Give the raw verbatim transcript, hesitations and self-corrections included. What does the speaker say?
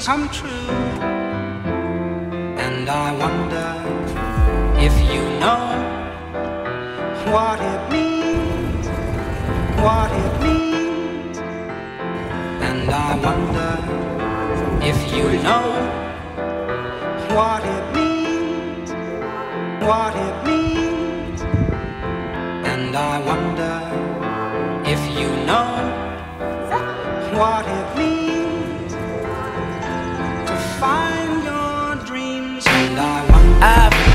come true. And I wonder if you know what it means, what it means. And I wonder if you know what it means, what it means. And I wonder if you know what it means to find your dreams. And I wonder